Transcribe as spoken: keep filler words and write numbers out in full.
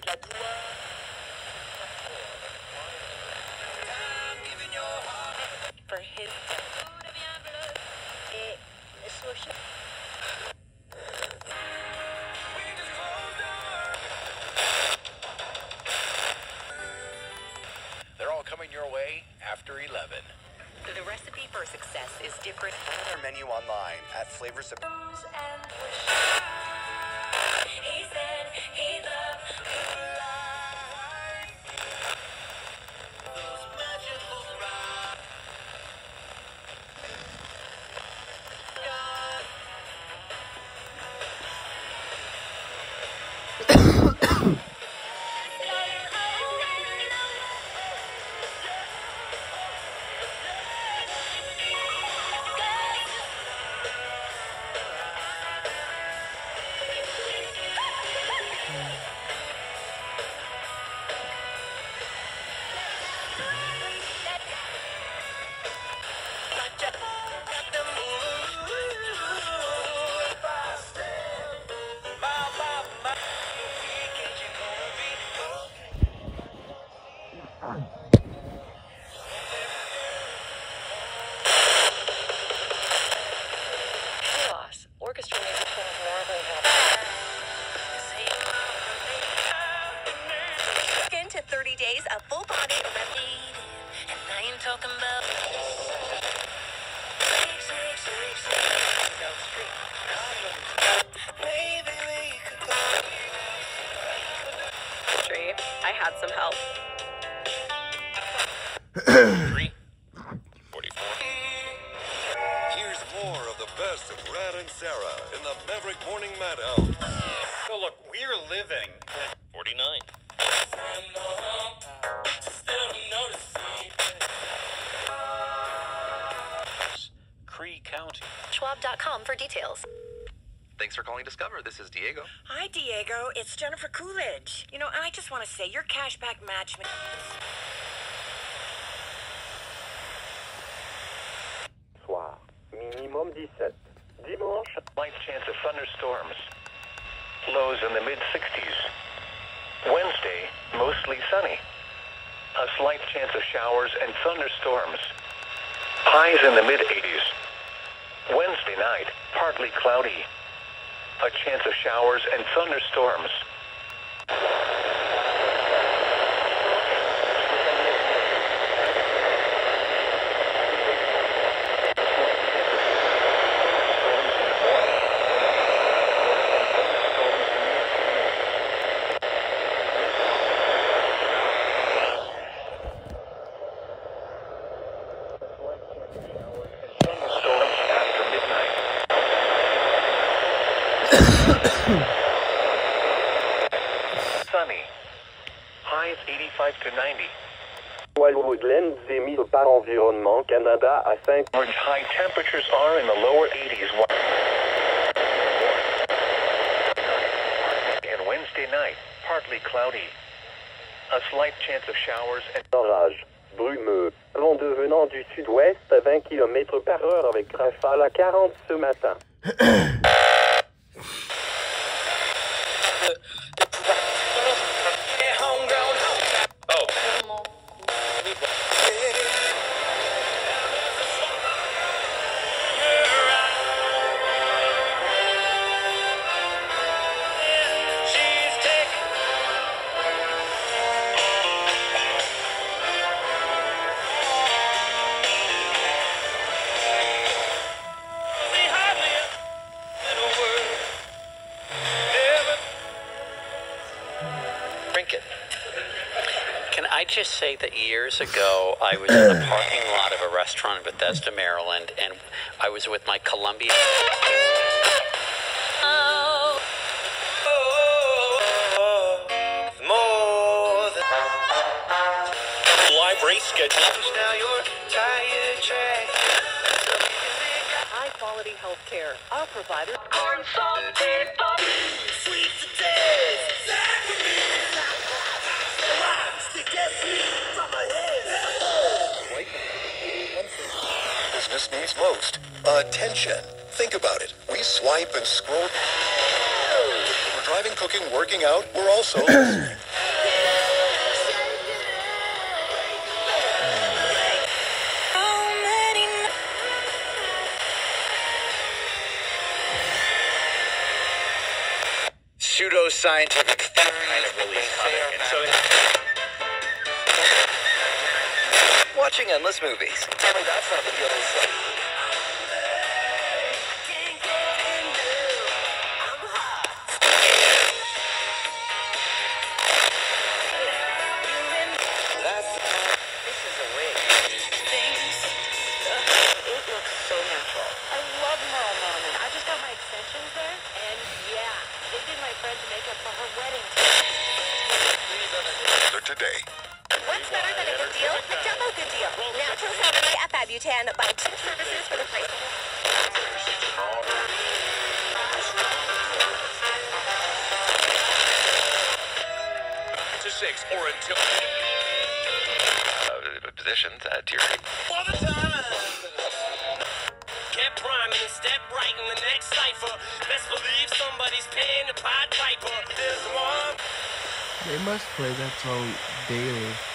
For his They're all coming your way after eleven. The recipe for success is different. Find our menu online at Flavors of... He said he loved those magical rides. Orchestra music sounds more than help. Into thirty days of full body remedy, and I ain't talking about. Maybe we could go. I had some help. Three. Forty-four. Here's more of the best of Brad and Sarah in the Maverick Morning Madhouse. So look, we're living. Forty-nine. Cree County. Schwab dot com for details. Thanks for calling Discover. This is Diego. Hi, Diego. It's Jennifer Coolidge. You know, I just want to say your cashback match... Soir, minimum dix-sept. Dimanche, Slight chance of thunderstorms. Lows in the mid sixties. Wednesday, mostly sunny. A slight chance of showers and thunderstorms. Highs in the mid eighties. Wednesday night, partly cloudy. A chance of showers and thunderstorms. Sunny. Highs eighty-five to ninety. Woodlands émis par Environnement Canada à cinq. Average high temperatures are in the lower eighties. And Wednesday night, partly cloudy. A slight chance of showers and Orage, brumeux, vent devenant du sud-ouest à vingt kilomètres par heure avec rafale à quarante ce matin. Can I just say that years ago, I was in the parking lot of a restaurant in Bethesda, Maryland, and I was with my Columbia... Oh. More than... Live race schedule. Now your tire track. High-quality health care. Our provider... Corn salted pork, sweet potatoes. Business needs most attention. Think about it. We swipe and scroll. We're driving, cooking, working out. We're also listening. pseudo-scientific theft kind of release comic. And so it's Watching endless movies. tell me that's not the other side. That's this is a wig. It looks so natural. I love Merle Norman. I just got my extensions there, and yeah, they did my friend's makeup for her wedding. So today, What's better than a good deal? The Jumbo Good Deal. Natural Saturday at Fabutan. Buy two services for the price of To six or until. Uh, positions at tier. For the time. Get priming and step right in the next cipher. Best believe somebody's paying the Pied Piper. There's one. They must play that song daily.